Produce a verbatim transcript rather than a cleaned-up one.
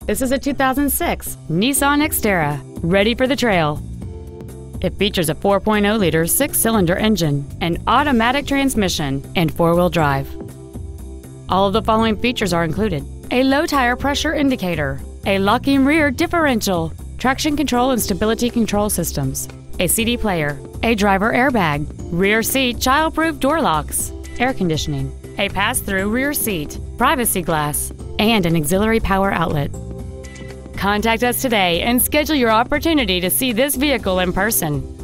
This is a two thousand six Nissan Xterra, ready for the trail. It features a four point oh liter six-cylinder engine, an automatic transmission, and four-wheel drive. All of the following features are included: a low tire pressure indicator, a locking rear differential, traction control and stability control systems, a C D player, a driver airbag, rear seat child-proof door locks, air conditioning, a pass-through rear seat, privacy glass, and an auxiliary power outlet. Contact us today and schedule your opportunity to see this vehicle in person.